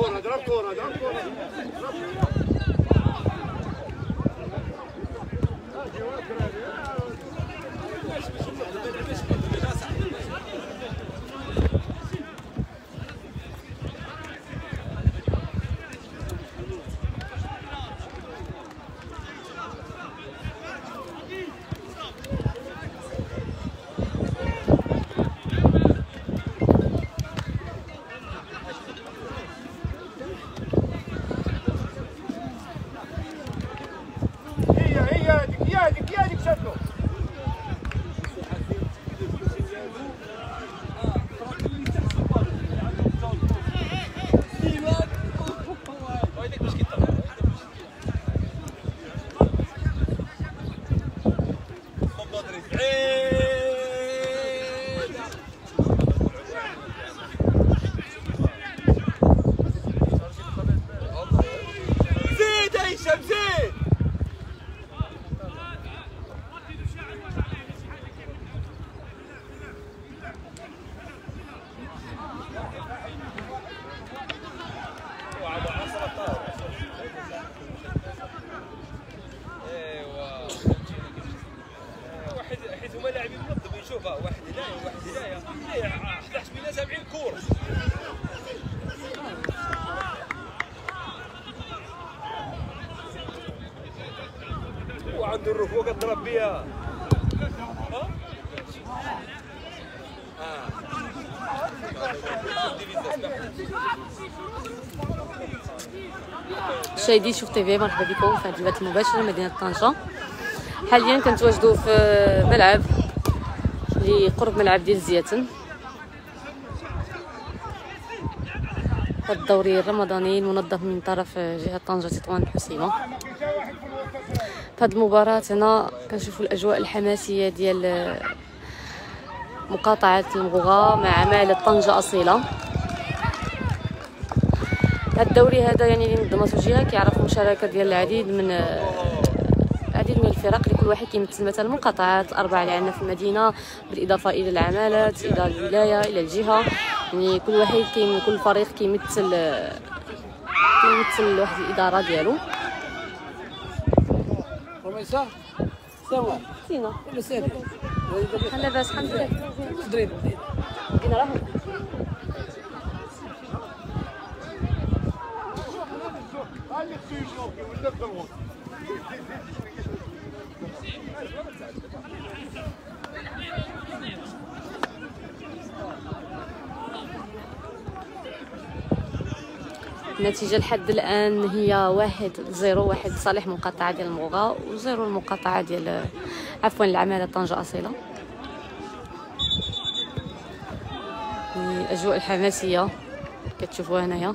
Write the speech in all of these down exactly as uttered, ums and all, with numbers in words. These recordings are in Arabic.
كورة ضرب كورة ضرب كورة وعنده الرفوق اضرب بيها. مشاهدي شوف تي في مرحبا بكم في هذا البث المباشر من مدينه طنجه. حاليا كنتواجدوا في ملعب اللي قرب ملعب ديال زياتن، هذا الدوري الرمضاني المنظم من طرف جهه طنجه تطوان الحسيمه. في هذه المباراه هنا كنشوفوا الاجواء الحماسيه ديال مقاطعه المغوغا مع مال طنجه اصيله. هذا الدوري هذا يعني اللي نظمته الجهه كيعرف المشاركه ديال العديد من العديد من الفرق اللي كل واحد كيمثل مثلا المقاطعات الاربعه اللي عندنا في المدينه، بالاضافه الى العمالات الى الولايه الى الجهه. يعني كل واحد كي كل فريق كيمثل كيمثل واحد الاداره ديالو. رميسه سوا سينا ولا سير لا باس الحمد لله. دريد كاين راه النتيجة لحد الآن هي واحد زيرو، واحد لصالح المقاطعة ديال المغوغا وزيرو المقاطعة ديال عفوا العمالة طنجة أصيلة. الأجواء الحماسية كتشوفوها هنايا.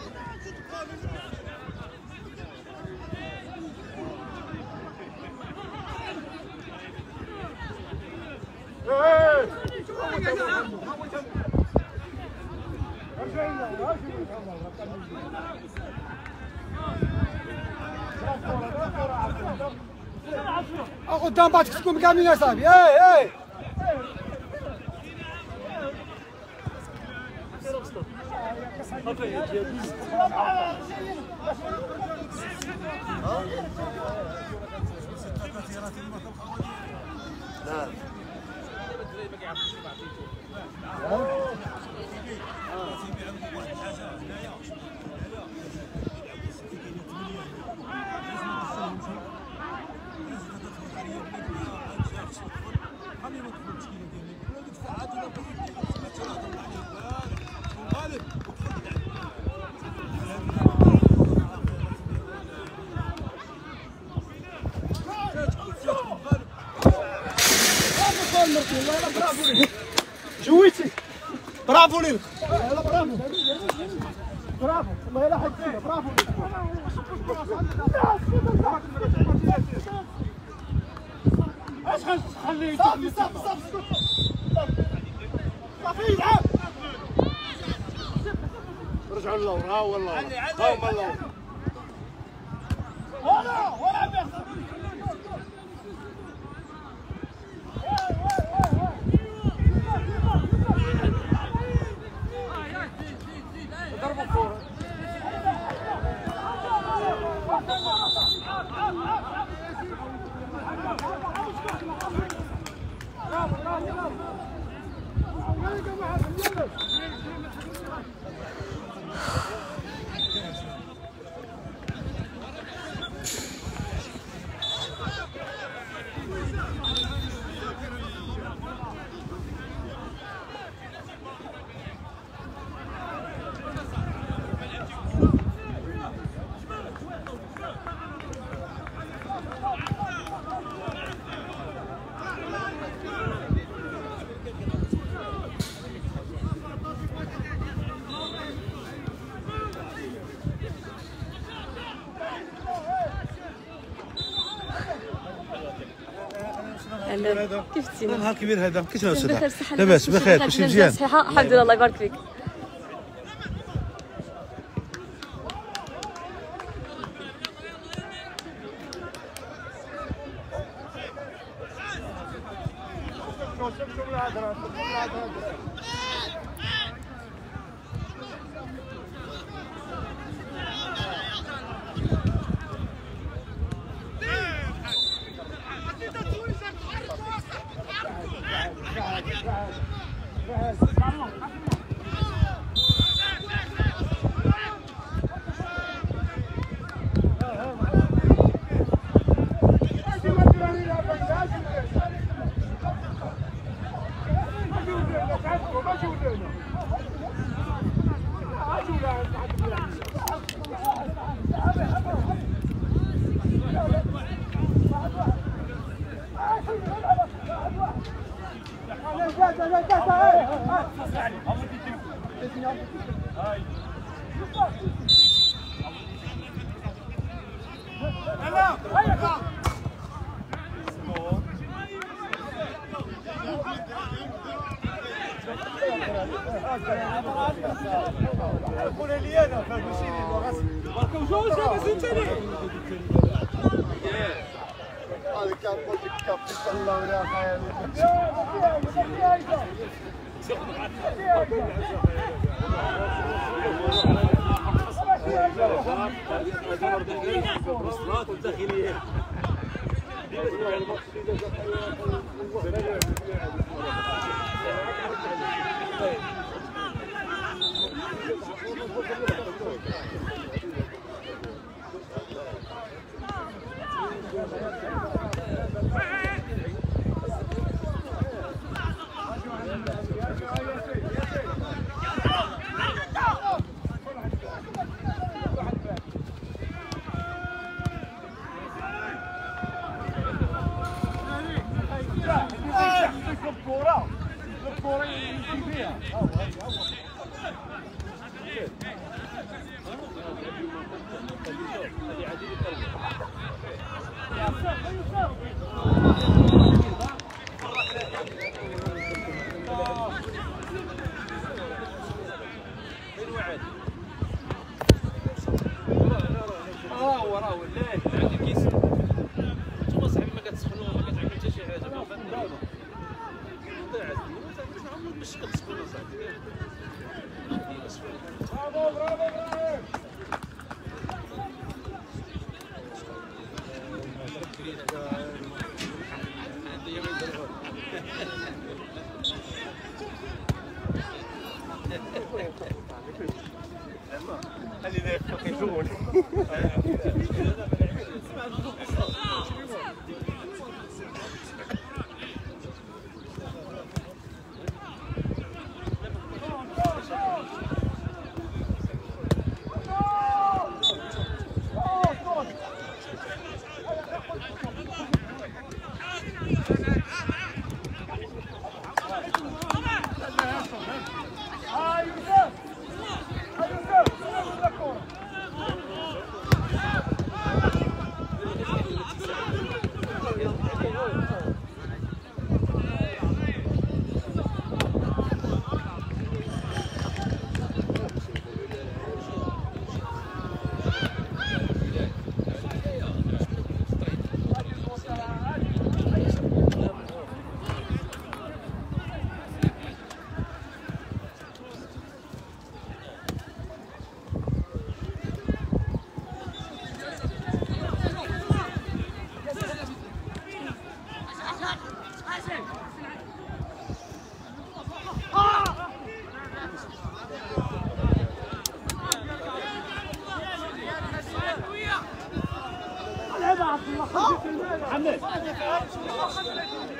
قدام بعض تكون كاملين يا صاحبي. اي اي جويتي برافو ليك. يلا برافو برافو والله يلا حد برافو اش خليه صافي صافي صافي صافي يلعب. رجعوا للورا والله هاهما اللور ولا ولا بيحصل. ضربوا الكورة الله كيف تسينا؟ نهار كبير هذا كيفاش بخير نوصل صحة لاباس بخير كلشي مزيان صحة الحمد لله الله يبارك فيك محمد